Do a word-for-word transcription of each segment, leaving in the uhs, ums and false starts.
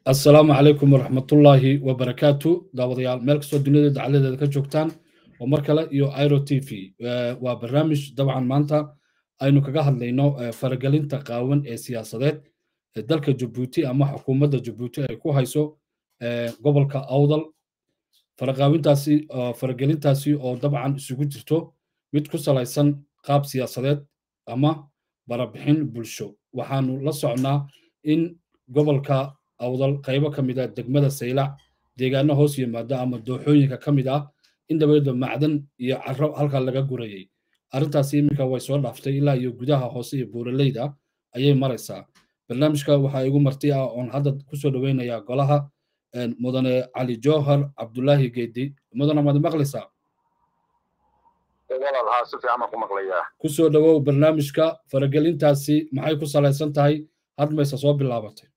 السلام عليكم ورحمة الله وبركاته داوديال ملك سو دنيا دعالة ka joogtaan oo mar kale iyo Airo T V waa barnaamij dabcan maanta aynu kaga hadlayno faragelinta qaawan ee siyaasadeed ee dalka Djibouti ama xukuumadda Djibouti ay ku hayso gobolka Awdal faraqaawintaasi faragelintaasi oo dabcan isugu jirto mid ku salaysan qaab siyaasadeed ama barabixin bulsho waxaanu la socnaa in gobolka awdal qaybo ka mid ah degmada Saylac deegaano hoos yimaada ama dooxooyinka ka mid ah in dabaydo macdan iyo carro halka laga gurayay arrintaasi iminka way soo dhaaftay ilaa iyo gudaha hoose iyo buuraleyda ayay maraysaa barnaamijka waxa igu marti ah oon hadda ku soo dhaweynayaa golaha mudane cali jawhar cabdullaahi geedi mudane mad maqlaysaa walaal haa si fiican ku maqlayaa ku soo dhawow barnaamijka faragelintaasi maxay ku salaysan tahay hadmaysa soo bilaabatay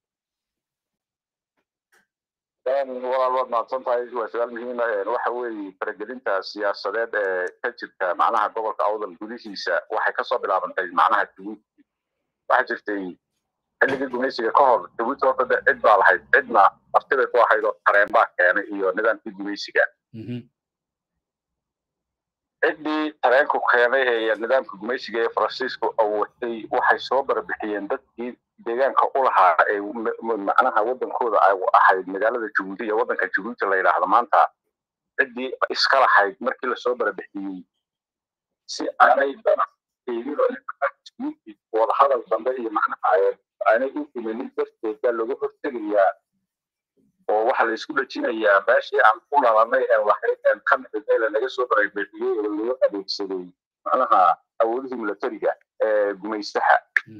walaal waad mahadsan tahay waa su'aal muhiim ah waxa weeye faragelinta siyaasadeed ee ka jirta macnaha gobolka awdal gudihiisa waxay ka soo bilaabantay macnaha Djibouti waxa jirtay xilligii gumaysiga ka hor Djibouti oo dad cid baa lahayd cidna aftida ku ahayd oo tareen baa keenay iyo nidaamkii gumaysiga ciddii tareenku keenay ee nidaamka gumaysiga ee Faransiisku awooday waxay soo barbixiyeen dadkii deegaanka u lahaa ee macnaha wadankooda ay ahayd magaalada Djibouti iyo wadanka Djibouti la yiraahdo maanta ciddii iska lahayd markii la soo barbixiyay si aanay Djibouti wada hadal dambe iyo macnaha aanay u imanin darteeda lagu hortagayaa oo waxa la isku dhajinayaa meeshii aan ku lalanay ee waxay ka mid ah laga soo barbixiyay oo loo adeegsaday macnaha awoodda militariga ee gumaystaha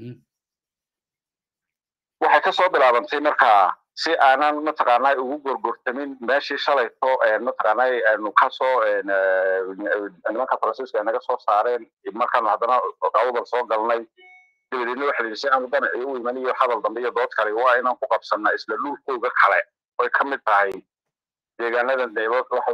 waxay ka soo bilaabantay markaa si aanan mataqaanay ugu gorgortamin meeshii shalayto ee mataqaanay aanu ka soo nimanka Faransiiska naga soo saareen markaan haddana awdal soo galnay dawladna waxa la yidhi aan danaci u imaniyo hadal dambe iyo dood kale waa inaan ku qabsanaa isla dhulkooda kale way ka mid tahay deegaanada deebaad waxa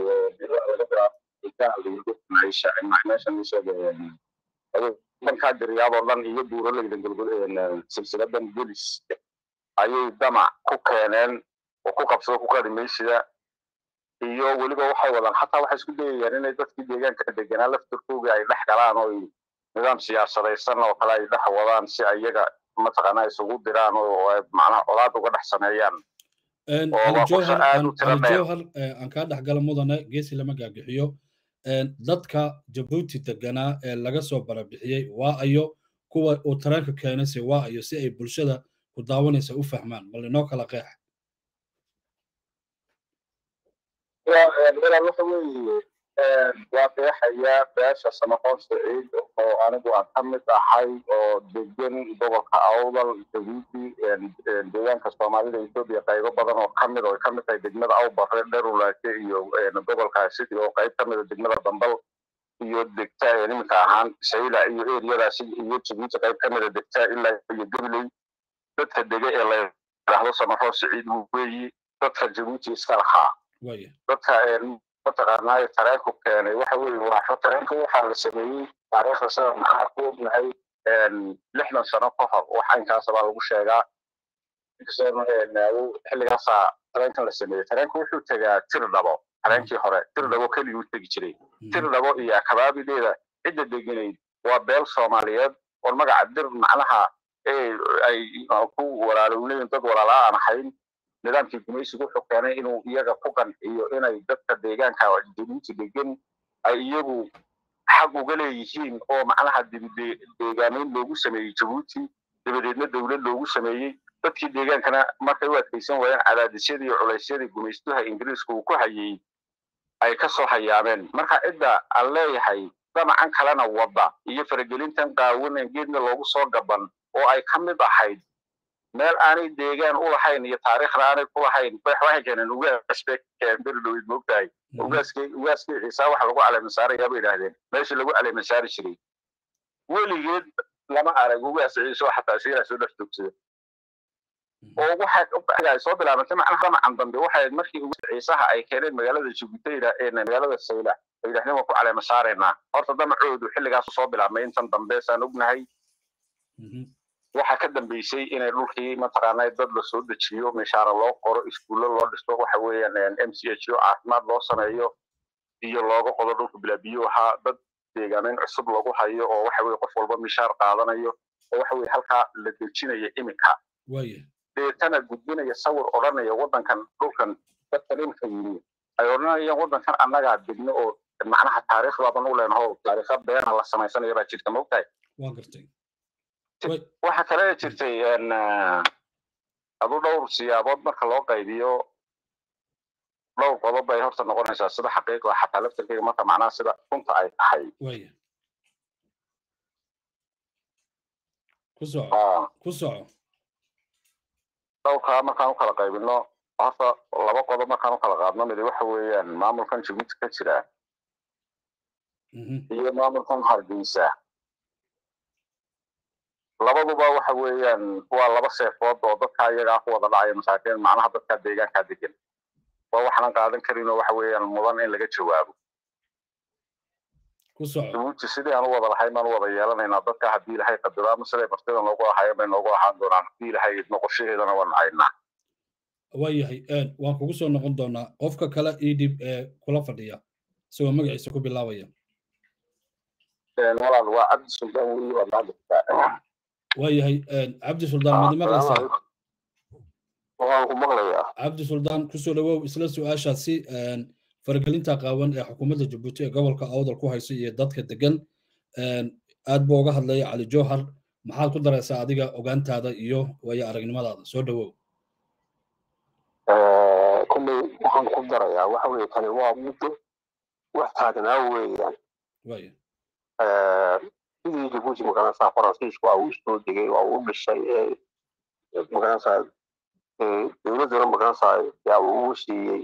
weeye banka diriyado dhan iyo buuraleyda galgul silsiladan bolis ayay damac ku keeneen oo ku qabsado ku qadimeysida iyo waliba waxay wadaan xataa waxay isku dayayaan inay dadkii deegaanka deganaa laftirkooda ay dhex galaan oo nidaam siyaasadaysan oo kale ay dhex wadaan si ayaga mataqaanaa isugu diraan oo macnaha colaad uga dhex sameeyaan jawhar aan kaa dhex gala mudane geesi lama gaagixiyo dadka Djibouti deganaa ee laga soo barabixiyay waa ayo kuwa uu tareenka keenay waa ayo si ay bulshada ku daawanaysa u fahmaan bal inoo kala qeex waa waxa weeye waa qeexaya beesha Samaxoon Saciid oo anigu aan ka mid ahay oo degan gobolka Awdal Djibouti deegaanka Soomaalida Itoobiya qaybo badan oo ka mid oo ka mid tahay degmada Awbarre Dherulaake iyo gobolka City oo qayb ka mid ah degmada Dambal iyo degta nimanka ahaan Saylac iyo eeriyadaas iyo Djibouti qayb ka mid ah degta ilaa iyo Gabiley dadka dega ee la yiraahdo Samaxoon Saciid weeye dadka Djibouti iska lahaa dadka mataqaanaa tareenku keenay waxa weeye waa tareenku waxa la sameeyay taariikhda sida maxaa ku ognahay lixdan sano ka hor waxa inkaas baa lagu sheegaa xilligaas tareenka la sameeyay tareenku wuxuu tagaa Tirdhabo tareenkii hore Tirdhabo kaliya uu tagi jiray Tirdhabo iyo kabaabideeda cidda deganayd waa beel Soomaaliyeed oo magaca dir macnaha ee ay ku walaalowleen dad walaala aan ahayn nidaamkii gumaysigu wuxuu keenay inuu iyaga ku qanciyo inay dadka deegaanka Djibouti degan ay iyagu xaq uga leeyihiin oo macnaha deegaanayn loogu sameeyay Djibouti dabadeedna dawlad loogu sameeyay dadkii deegaankana markay u adkaysan waayeen cadaadisyadii iyo culaysyadii gumaystuha Ingiriiska uu ku hayay ay ka soo hayaameen marka cidda aan leeyahay damacan kalena wada iyo faragelintan qaawan geedna loogu soo gaban oo ay ka mid ahayd meel aanay deegaan u lahayn iyo taariikhna aanay ku lahayn waxay keeneen uga aspect berlowid moogtahay ugaaskii ugaaskii xisaab waxa lagu caleema saarayaa bay yiraahdeen meeshii lagu caleema saari jiray weligeed lama arag ugaas ciiso xataa siyaas u dhaftoogsada oo waxa soo bilaabantay macnaha macan dambe waxay markii ugu ciisaha ay keeneen magaalada Djibouti ee magaalada Saylac ay yiraahdeen waa ku caleema saarayna horta damacoodu xilligaas soo bilaabmay intan dambe saan ognahay waxa ka dambeysay inay dhulkii mataqaanaa dad la soo dejiyo meeshaara loo qoro iskuulo loo dhisto waxa weeyaan M C H O caafimaad loo sameeyo iyo looga qodo dhulka bilaa biyo waxa dad deegaaneen cusub lagu hayo oo waxa weeye qof walba mishaar qaadanayo oo waxa weeye halka la dejinayo imika waaye deetana gudbinaya sawir odhanaya wadankan dhulkan dadka dhulka yimid ay odhanayaan wadankan annaga degno oo macnaha taariikhda baan u leenahay taariikhda beena la samaysanayo baa jirta moogtahay waan gartay waxa kale jirtay in adu dhowr siyaabood marka loo qaybiyo dhowr qodob bay horta noqonaysaa sida xaqiiqda xataa laftirkeeda marka macnaha sida runta ay tahay waaye ku soco ku soco dhowrka markaan u kala qaybino horta laba qodob markaan u kala qaadno mid waxa weeyaan maamulkan Djibouti ka jira iyo maamulkan Hargeysa labaduba waxa weeyaan waa laba seefood oo dadka iyaga ku wada dhacay masaakiin macnaha dadka deegaanka degan waa waxaan qaadan karin oo waxa weeyaan mudan in laga jawaabo ku soco Djibouti sidii aan wada lahayn aan wada yeelanaynaa dadka hadii ilaahay qadaro ama sidii bartida loogu ahayo bay noogu ahaan doonaan hadii ilaahay noqoshadeedana waan caynaa waayahay een waan kugu soo noqon doonaa qofka kale idib ee kula fadhiya soo magaciisa ku bilaabaya een walaal waa Cabdi Suldaan wali waa maadada waayahay een Cabdi Suldaan madamaqaysa waan ku maqlayaa Cabdi Suldaan ku soo dhawow isla su'aashaasi een fargelinta qaawan ee xukuumadda Djibouti ee gobolka Awdal ku hayso iyo dadka degan een aad buu uga hadlay Cali Jowhar maxaad ku daraysaa adiga ogaantaada iyo waya aragnimadaada soo dhawow ee kulli waxaan ku darayaa waxa weeye kale waa muddo wax taagnaa weeyaan waaye ee sidii Djibouti magaranaysaa Faransiisku waa uu soo degay waa uu dhisay ee magaranaysaa ee dowladda magaranaysaa yaa uu siiyey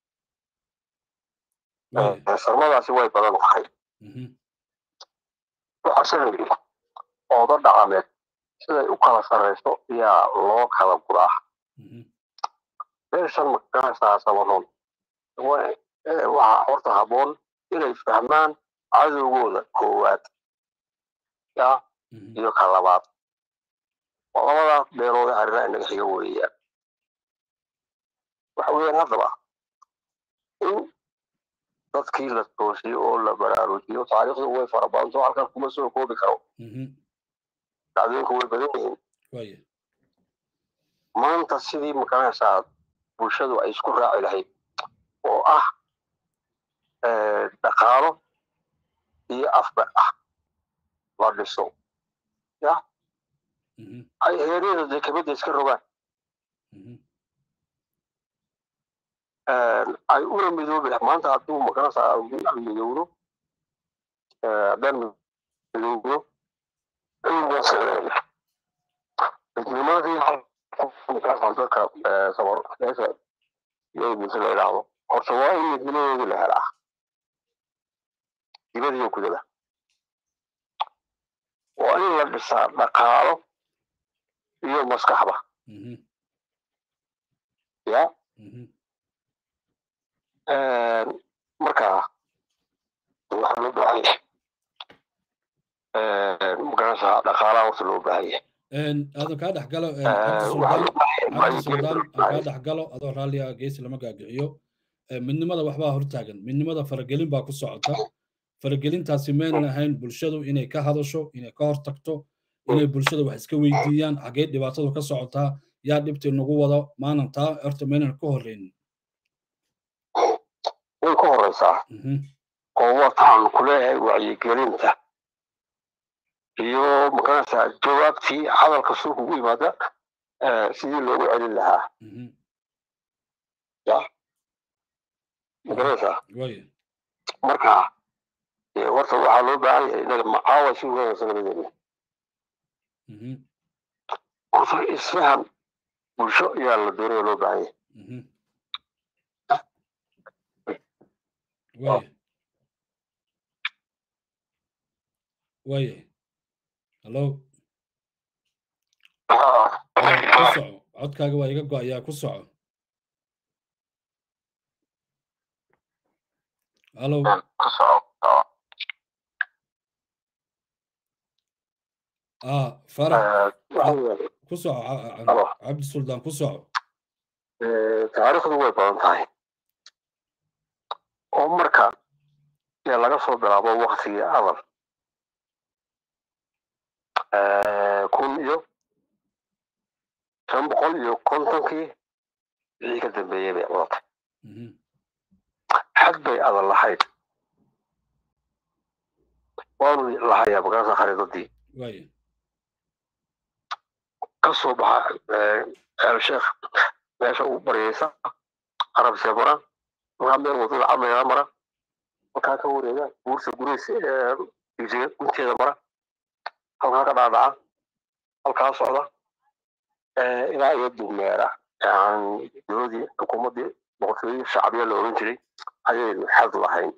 ee sarmadaasi way badan tahay waxa sameeyay oo dad dhaqameed siday u kala sareyso yaa loo kala guraa meeshan magaranaysaa sababoon waa horta haboon inay fahmaan cadowgooda koowaad ya iyo ka labaad labada beelood arrin inaga xiga weeyaan waxa weeyaan haddaba in dadkii la toosiyo oo la baraarujiyo taariikhdu way fara badan soo halkan kuma soo koobi karo dhacdooyinku way badan yihiin waaye maanta sidii magaranaysaa bulshadu ay isku raaci lahayd oo ah ee dhaqaalo iyo afba ah la dhiso ya ay heeriyada dekabada iska rogaan ay una midoobi maanta hadduu magaranaysaa midowdo haddaan midowdo midnimadii dadka sabar meesha iyagisa la yidhaahdo horta waa in midnimadoodii la helaa dibadiyo gudada waa in la dhisaa dhaqaalo iyo maskaxba ya markaa waxaa loo baahan yahay magaranaysaa dhaqaalaha horta loo baahan yahay هذا كاد حقله عبد السلطان كاد حقله هذا راليا جيس لما قاعديو من ماذا وحبا هرتاجن من ماذا فرقلين باكو سعوتا فرقلين تاسمين هين بلشدو إني كهذا إني كهرتكتو إني بلشدو وحسك ويديان عقيد دبعتو كسعوتا يا دبت النقوة ده ما نتا ارتمين الكهرين الكهر صح قوة عن كلها وعيقلين ده iyo magaranaysaa jawaabtii hadalka suuq ugu yimaada sidii loogu celin lahaa ya magaranaysaa marka warta waxaa loo baahan yahay inaga macaawa si wanaagsan labadeena warta isfahan bulsho ayaa la doonaya loo baahan yahay واي هلو كسعو عدكاga waa iga go'ayaa ku soco halo ku soco اه فرح كسو عبد السلطان كسو تاريخ way badan tahay oo marka ee laga soo bilaabo waqtigii adal ee kun iyo shan boqol iyo kontonkii wixii ka dambeeyay bay wadatay xad bay adal lahayd waanu lahayaa bagaasa khariidadii way ka soo baxa ee sheekh meesha uu baraysa arab sabara waxaa meel wadada camayna mara waxaa ka wareega buurta guraysa ee ijiga inteeda mara halkaa ka dhaadhaca halkaa socda ee ilaa iyo dumeera yani dowladii xukuumadii boqortooyadii shacbiya la oran jiray ayaynu xad lahayn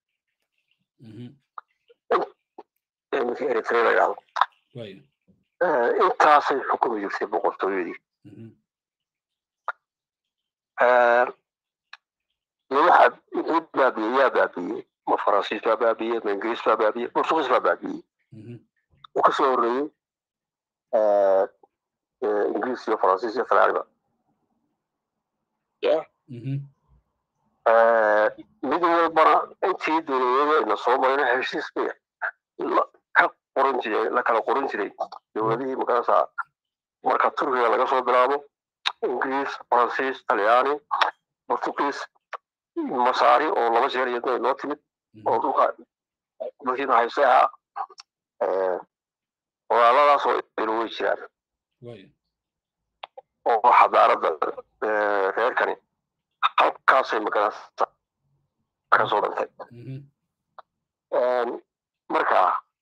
iminka eritrea la yidhahdo intaasay xukumi jirtay boqortooyadii waxaa wixii baabiyey yaa baabiyey ma faransiis baa baabiyey ma ingiriis baa baabiyey portugiis baa baabiyey uu ka soo horreeyey ingiriis iyo faransiis iyo talyaaniba mid walbana intii dowladeedayna soo marayna heshiis bay ka qoran jiray la kala qoran jiray dowladihii markaasa marka turkiga laga soo bilaabo ingiriis faransiis talyaani portugiis masaari oo laba jeer iyadna noo timid oo dhulka dalkiina hayse ahaa walaaladaas oo ilo way jiraan oo xadaaradda reerkani halkaasay maganasa ka soo dhantay marka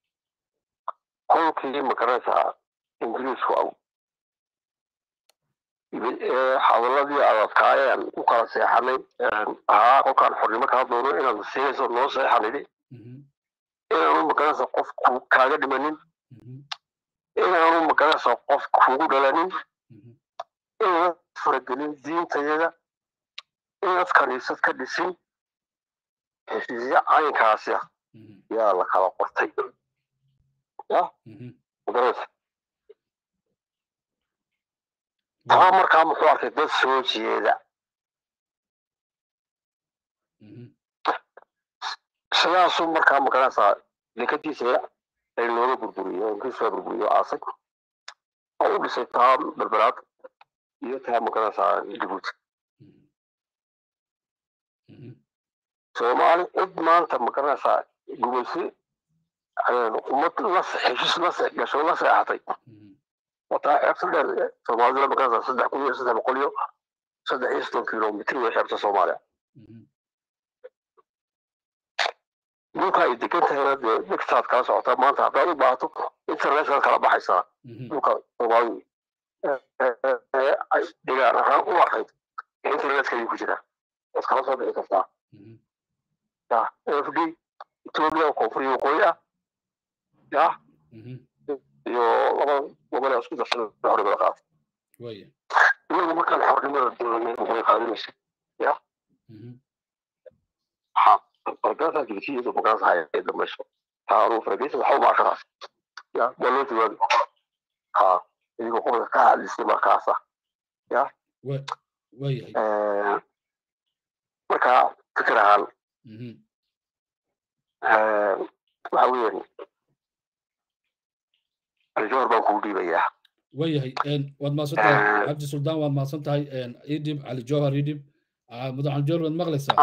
kolkii magaranaysaa ingiriisku xadaladii adadkaayeen u kala seexanay ahaa kolkaan xornimo kala doono inaan siinayso noo seexanidi inaanu magaranaysa qof kaaga dhimanin inaanu magaranaysa qof kugu dhalanin inaad faragelin diintayada inaad kaniisad ka dhisin heshiisyo caynkaasi ah yaa la kala qortay ya magaranaysa taa markaa muxuu arkay dad soo jeeda sidaasuu markaa magaranaysaa dekadiisa ay looga burburiyo inkasoo burburiyo aasay oo u dhisay taa berberaad iyo taa magaranaysaa jabuuti soomaali cid maanta magaranaysaa gumaysi ummad la heshiis la gasho la seexatay wataa xeebta dheer soomaalida magaranaysaa saddex kun iyo saddex boqol iyo saddex iyo soddon kilomitr way xeebta soomaaliya dhulka ay degan tahayna dee dhegtaad kala socotaa maanta haddaad u baahato international kala baxaysaa dhulka soomaalidu ay degaan ahaan u arkayd ee internetka ayuu ku jiraa waad kala soo bixi kartaa ya f d ethiopia oo koonfur iyo waqooyi ah ya iyo laba gobol isku darsan xornimada qaata iyagu markaan xornimada dowladnimo way qaadanaysa ya فرقاتها جبتيه إذا بقاس هاي إذا مش تعرف فرقيس الحوم مع خلاص يا قالوا تقول ها اللي بقول كهل الاستماع كاسة يا و ويا آه مركا فكرة هال آه وعوين الجور بنقولي بياه ويا إن واد ما صنتها عبد السلطان واد ما صنتها إن يديم على الجوهر يديم مدعو الجور والمغلسة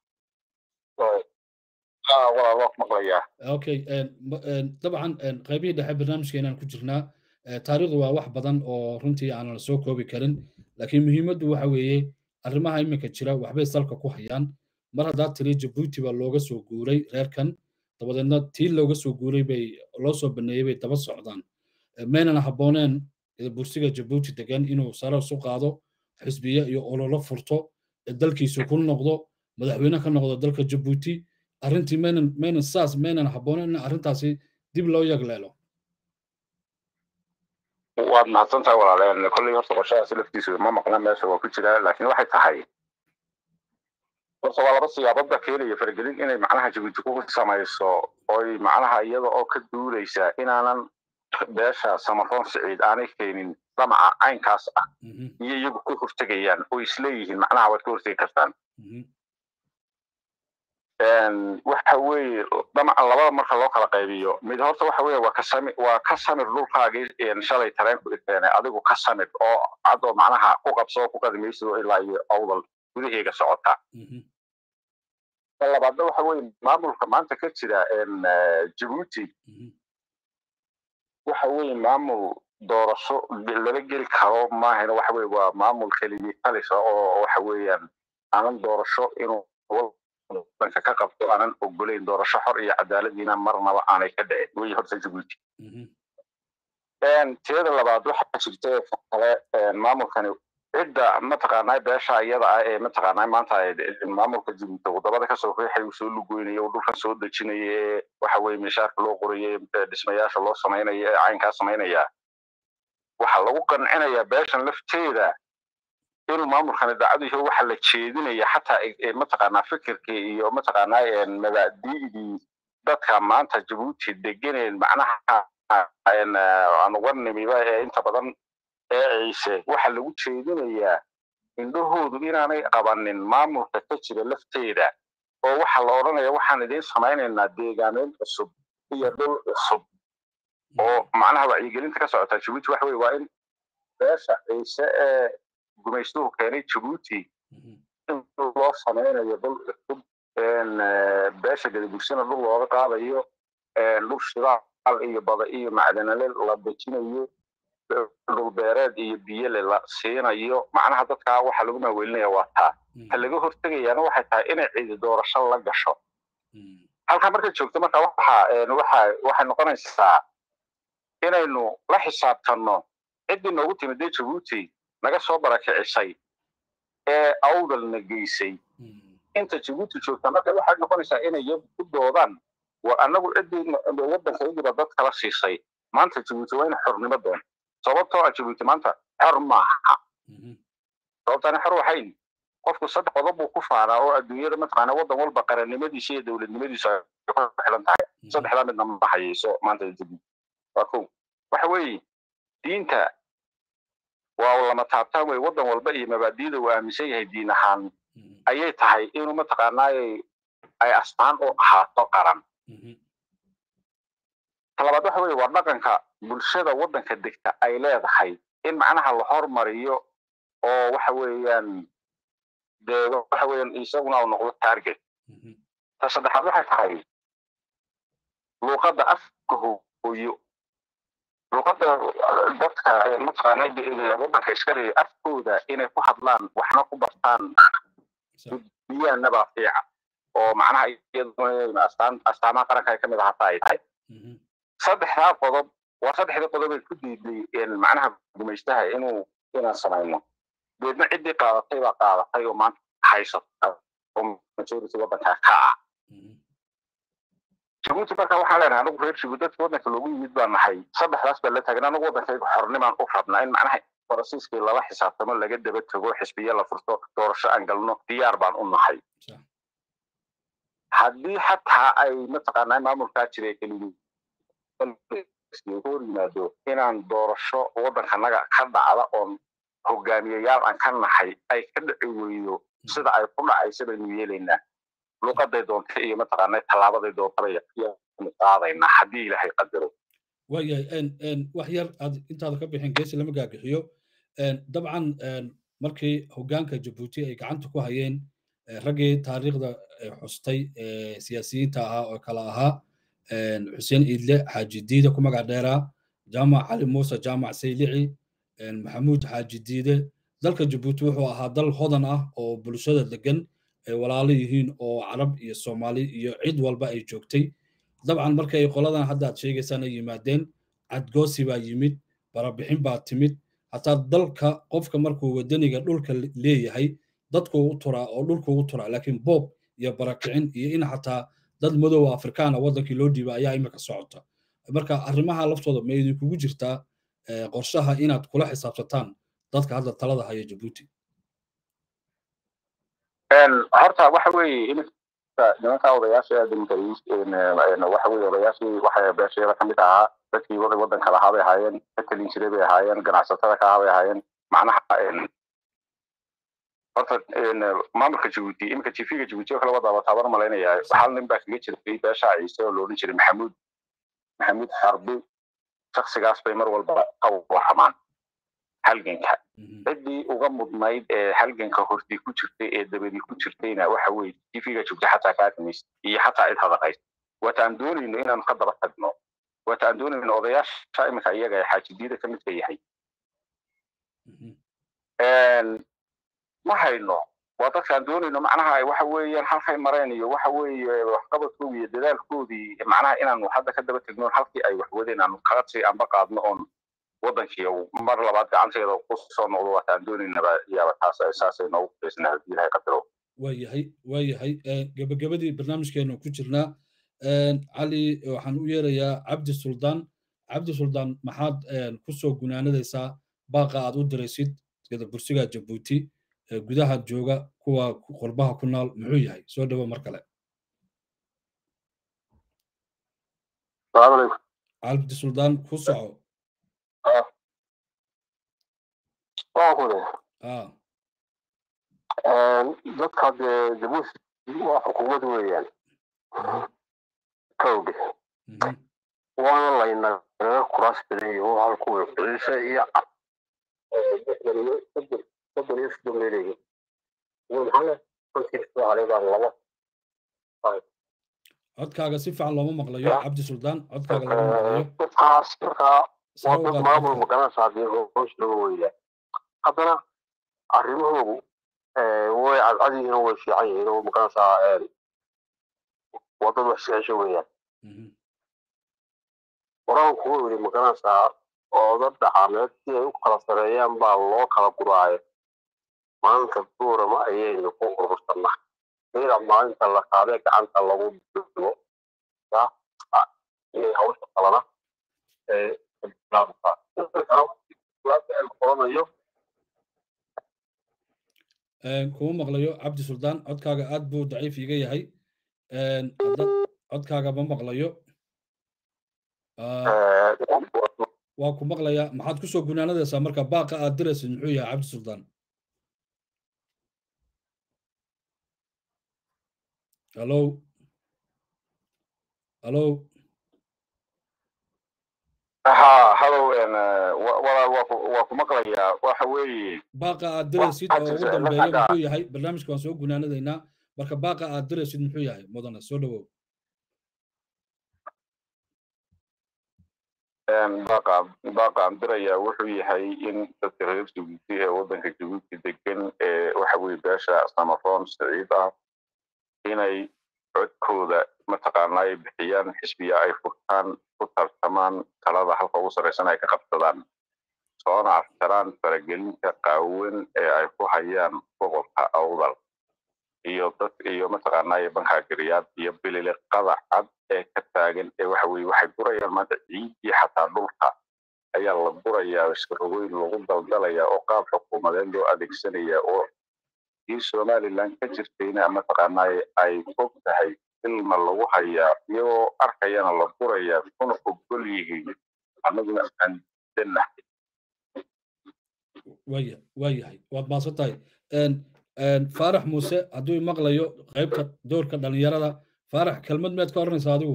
waa waa maqlayaa okay طبعا qaybihii dhexe barnaamijkeenaan ku jirnaa taariikhdu waa wax badan oo runtii aan la soo koobi karin laakiin muhiimaddu waxa weeye arrimaha iminka jira waxbay salka ku hayaan mar haddaa tiri jabuuti baa looga soo guuray reerkan dabadeedna tii looga soo guuray bay loo soo baneeyey bay daba socdaan maynan habbooneen bursiga jabuuti degan inuu sare isu qaado xisbiye iyo ololo furto dalkiisu ku noqdo madaxweyne ka noqdo dalka jabuuti arrintii maynan maynan saas maynan habbooneen in arrintaasi dib loo yagleelo waad mahadsantahay walaaleen kolley horta qorshahaasi laftiisu ma maqna meesha waa ku jiraa laakiin waxay tahay horta waa laba siyaaboodba keenaya faragelin inay macnaha jabuuti ku samayso oy macnaha iyada oo ka duulaysa inaanan beesha samaroon siciid aanay keenin damaca caynkaas ah iyo iyagu ku hortegayaan oo isleeyihiin macnaha waad ka hortegi kartaan waxa weeye damaca labada marka loo kala qaybiyo mid horta waxa weeye waa ka samir waa ka samir dhulkaagii shalay tareenku keenay adigu ka samir oo adoo macnaha ku qabsoo ku qadimayso ilaa iyo awdal gudaheega socota labaadna waxa weeye maamulka maanta ka jira Djibouti waxa weeye maamul doorasho laga geli karo maahayna waxa weeye waa maamul kaliya talisa oo waxa weeyaan aanan doorasho inuu dadka ka qabto aanan ogoleyn doorasho xor iyo cadaaladina marnaba aanay ka dhicin way horta Djibouti een teeda labaad waxa jirta kale maamulkani cidda mataqaanay beesha iyada ah ee mataqaanay maanta maamulka Djibouti wadada ka soo qeexay uu soo lugooynayo dhulkan soo dejinayay waxa weeye meeshaarka loo qoriyay dhismayaasha loo sameeyay caynka sameeynaya waxa lagu qancinayaa beeshan lafteeda inuu maamulkan daacadu waxa la jeedinaya xataa mataqaanaa fikirkii iyo mataqaanaa mabaadi'dii dadka maanta Djibouti deganeen macnaha aan warnimiba ee inta badan eeyse waxa lagu jeedinayaa indhahoodu inaanay qabanin maamulka ka jira lafteeda oo waxa la oranayaa waxaan idin samaynaynaa deegaaneen cusub iyo dhul cusub oo macnaha wacyigelinta ka socota Djibouti waxa weeye waa in beesha eeyse ee gumaystuhu keenay Djibouti loo samaynayo dhul cusub beesha gadabugsana dhul looga qaadayo dhul shidaal iyo bada iyo macdanale la dejinayo dhul beereed iyo biyo la siinayo macnaha dadka waxa lagu maaweelinayaa waa taa ka laga hortagayaana waxay tahay inay ciid doorasho la gasho halka marka joogto marka waxa waxa waxa noqonaysaa inaynu la xisaabtano cidii noogu timid Djibouti naga soo barakicisay ee awdalna geysay inta Djibouti joogta marka waxa noqonaysaa inay ku doodaan waa anagu cidii wadanka dad kala siisay maanta Djibouti waa in xornimo doon sababtoo ah Djibouti maanta xor maaha sababtana xor waxay qofku saddex qodob uu ku faaraa oo adduunyada mataqaana wadan walba qarannimadiisa iyo dawladnimadiisa ku xiran tahay saddexda midna ma hayso maanta Djibouti waxa waxa weeye diinta waa lama taabtaan way wadan walba iyo mabaadiida uu aaminsan yahay diin ahaan ayay tahay inuu mataqaanaa ay astaan oo ahaato qaran talabaad waxa weeye waa dhaqanka bulshada wadanka degta ay leedahay in macnaha la hormariyo oo waxa weeyaan deedo waxa weeyaan isaguna uu noqdo target ta saddexaad waxay tahay luqadda afka hooyo luqadda dadka mataqaanaa wadanka iska leeyahay afkooda inay ku hadlaan waxna ku bartaan biyaanaba fiican oo macnaha iyaduna astaan astaamaha qaranka ay ka mid ahaa ay tahay saddexda qodob waa saddexda qodob ee ku diiday macnaha gumaystaha inuu inaan samayno deedna cidii qaadatay baa qaadatay oo maanta haysata oo majority wadanka ka ah Djibouti marka waxaa leenahay anagu reer Djibouti dadka wadanka loogu yimid baan nahay saddexdaas baa la taagan anagu wadankayga xornimaan u rabnaa in macnaha farasiiskii lala xisaabtamo laga daba tago xisbiya la furto doorasho aan galno diyaar baan u nahay haddii xataa ay mataqaanaa maamulkaa jiray keligii hor yimaado inaan doorasho wadankanaga ka dhacda oon hogaamiyayaal aan ka nahay ay ka dhici weydo sida ay ku dhacaysa baynu yeelaynaa luqaday doonta iyo mataqaanaa talaabaday doonta bay qaadaynaa haddii ilaahay qadaro waayahay wax yar aad intaada ka bixin geesi lama gaagixiyo dabcan markii hogaanka Djibouti ay gacanta ku hayeen raggii taariikhda xustay siyaasiyiinta ahaa oo kala ahaa Xuseen Idle Xaaji Diide ku magac dheeraa Jaamac Cali Muuse Jaamac Saylici Maxamuud Xaaji Diide dalka Djibouti wuxuu ahaa dal hodan ah oo bulshada degan ay walaalo yihiin oo Carab iyo Soomaali iyo cid walba ay joogtay dabcan markay qoladan hadda aad sheegaysaan ay yimaadeen cadgoosi baa yimid barabixin baa timid hataa dalka qofka markuu wadaniga dhulka leeyahay dadku u turaa oo dhulku u turaa laakiin boob iyo barakicin iyo in hataa dad madow Afrikaan wadankii loo dhiibay ayaa imika socota marka arrimaha laftooda ma idin kugu jirtaa qorshaha inaad kula xisaabtataan dadka hadda talada haya Djibouti een horta waxa weeye in nimanka odayaasha ee waxa weeye odayaashii waxa beesheeda ka mid ahaa dadkii waddanka lahaa bay ahaayeen ka talin jiray bay ahaayeen ganacsatada ka ahaa bay ahaayeen macnaha horta maamulka Djibouti imika T V-ga Djibouti oo kala wada tabar malaynaya hal nin baa kaga jiray beesha Ciise oo loo jiray Maxamuud Maxamuud Harbi shakhsigaas bay mar walba qaw waxmaan halganka dadii uga mudnayd ee halganka hortii ku jirtay ee dabadii ku jirtayna waxa weey T V-ga Djibouti xataa ka admis iyo xataa cid hadaqay wataan doonayno inaan ka daba tagno wataan doonayno odayaasha imika iyaga xaajidida ka mid yahay een ma hayno wadadkan doonayno macnaha ay waxa weeyaan halkay mareen iyo waxa weeye wax qabadkooda iyo dadaalkoodii macnaha inaan hadda ka daba tagno halkii ay wax wadeen aan kala tii amba qaadno on wadankii mar labaad gacanteeda ku soo noqdo wataan doonayna yaaba taas ay saasay noo qeysnaa ilaahay qadaro waayahay waayahay gabagabadii barnaamijkeena ku jirnaa cali waxaan u yeerayaa cabdi suldaan cabdi suldaan maxaad ku soo gunaanadaysaa baaqa aad u diraysid sida bursiga Djibouti gudaha jooga kuwa qurbaha ku nool muxuu yahay soo dhawo mar kale السلام عليكم عبد السلطان ku soco اه واخذ اه dadka Djibouti waa xukuumad weeyaan kowdi waana layna kuraas galay oo halku xiisa iyo تفضل يسلم لي ومحله كنت يسمع عليه بعض الله طيب codkaaga si fiican looma maqlayo cabdi suldaan codkaaga looma maqlayo taasirka waa maamul magana saadiyo oo soo weeyaa hadana arrimuhu ee way cadcadiina way fiican oo magana saa wadada wax soo weeyaa qoraan ku weeyay magana saa oo dad dhaqameed si ay u kala sareeyaan baa loo kala guraayo maanta duurama ayaynu ku urursanaa ila maalinta la qaaday gacanta lagu duubo ya ee hawsha qalana ee laabta laabta qoranayo een kuma maqlayo cabdi suldaan codkaaga aad buu daciif iga yahay een codkaaga ma maqlayo waa ku maqlaya maxaad ku soo gunaanadaysaa marka baaqa aad diraysid muxuu yahay cabdi suldaan hello hello aha hello en wala waa ku maqlaya waxa weeye baaqa aad diraysid oo ugu dambeeyo muxuu yahay barnaamijka waan soo gunaanadaynaa marka baaqa aad diraysid muxuu yahay mudana soo dhawow baqa baqa andiraya wuxuu yahay in dadka reer Djibouti ee wadanka Djibouti degan ee waxa weey beesha Samaroon Saciid ah inay codkooda mataqaanay bixiyaan xisbiya ay furtaan ku tartamaan talada halka ugu sareysan ay ka qabsadaan soona aftaraan faragelinta qaawan ee ay ku hayaan gobolka awdal iyo dad iyo mataqaanay banka gariyaad iyo bilile qadac cad ee ka taagan ee waxa weey waxay gurayaan maanta ciid iyo xataa dhulka ayaa la gurayaa isroweyn lagu daldalaya oo qaab xukuumadeed loo adeegsanaya oo in Somaliland ka jirtayna mataqaanay ay fog tahay ilma lagu hayaa iyo arkayana la gurayaa kuna ogol yihiin anaguna aan danahay waya wayahay waad maasantay een een Faarax Muuse haduu maqlayo qaybta doorka dhalinyarada Faarax kelmad meed ka oranaysaa adigu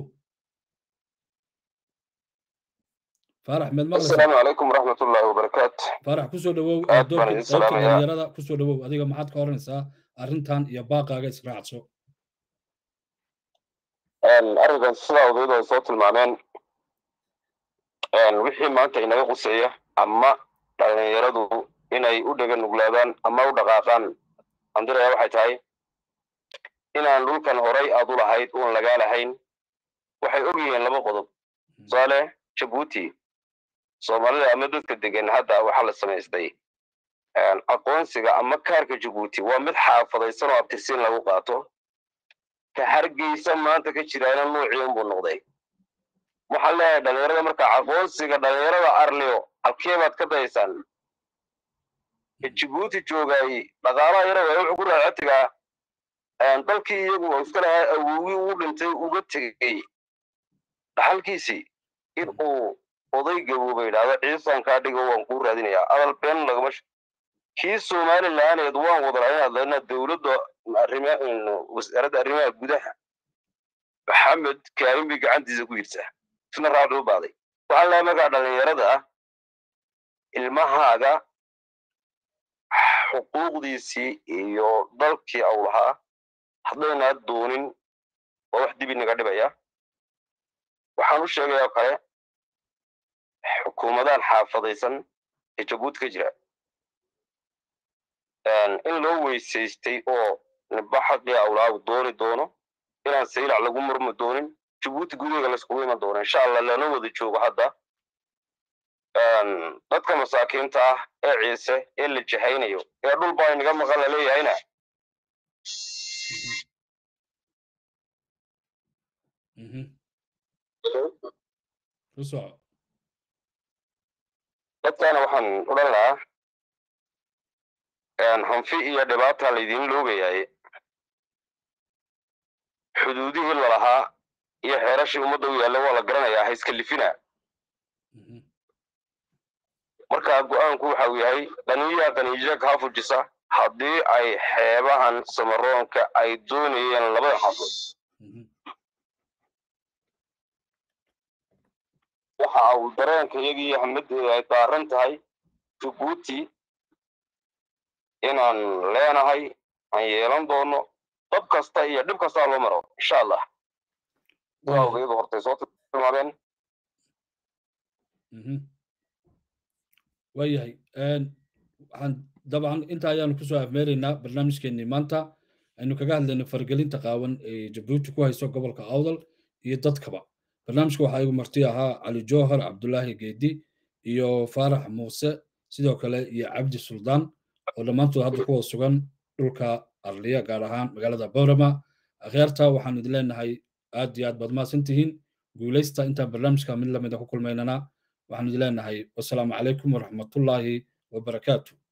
Faarax meed maqlaysaa السلام عليكم ورحمة الله وبركاته Faarax ku soo dhawow doorka qaybta dhalinyarada ku soo dhawow adiga maxaad ka oranaysaa arrintan iyo baaqaaga israacso een arrinkan sida wadada soo tilmaameen een wixii maanta inaga quseeya ama dhalinyaradu inay u dhagan nuglaadaan ama u dhaqaaqaan andiraya waxay tahay inaan dhulkan horay aad u lahayd oo laga lahayn waxay ogyihiin laba qodob sale Djibouti Soomaalida ama dadka degan hadda waxa la sameystay een aqoonsiga ama kaarka Djibouti waa mid xaafadaysan oo abtirsiin lagu qaato ka hargeysa maanta ka jiraan noocyeen buu noqday waxa la dhalinyarada marka aqoonsiga dhalinyarada arliyo halkeebaad ka daysan Djibouti joogay dhaqaalaha yar way ugu raacatiga aan dalkii iyagu iska lahaa awoowi u dhintay uga tagay halkiisi in uu odayga uu bayidhaahdo ciisaan kaa dhigo waan kuu raadinayaa adal been lagama kii Somaliland waan wada hadlayna dawladda arrimaha wasaaradda arrimaha gudaha Maxamed Karim bi gacantiisa ku yirsa isna raacdo baaday waxa la magaca dhalinyarada ilmahaaga xuquuqdiisii iyo dalkii uu lahaa haddayna doonin oo wax dib inaga dhibaya waxaan u sheegayaa kale xukuumadan xaafadaysan ee Djibouti ka jira in loo weysaystay oo nibaxaqii awlaad dooni doono inaan saylac lagu murmo doonin Djibouti guriga la isku iman doono insha Allah lana wada joogo hadda dadka masaakiinta ah ee ciise ee la jahaynayo ee dhul baa inaga maqal leeyahayna mhm ruso dadkana waxaan oran lahaa aan hanfi iyo dhibaato la idin loogayaay xuduudihii la lahaa iyo xeerashii ummadda u yaalla waa la garanayaa ha iska lifina marka go'aanku waxa uu yahay dhaniya qaniija ka fujisa haddii ay xeebahan samaroonka ay doonayeen labada xaafad waxa uu dareenka iyagii Axmed ay taaran tahay Djibouti inaan leenahay aan yeelan doono dab kasta iyo dhib kasta loo maro insha Allah waa weeydo hortay soo timaadeen mhm wayahay een waxaan dabcan inta ayaan ku soo afmeeraynaa barnaamijkeennii maanta aynu kaga hadlayno fargelinta qaawan ee Djibouti ku hayso gobolka Awdal iyo dadkaba barnaamijku waxa igu marti ahaa Cali Jawhar Abdullahi Geedi iyo Faarax Muuse sidoo kale iyo Cabdi Suldaan oo dhamaantood hadda ku sugan dhulka Arliya gaar ahaan magaalada Boorama akhaarta waxaan idin leenahay aad iyo aad baad maasantihiin guuleysta inta barnaamijka mid lamid ah ku kulmaynana waxaan idin leenahay wassalaamu calaykum waraxmatullaahi wabarakaatuh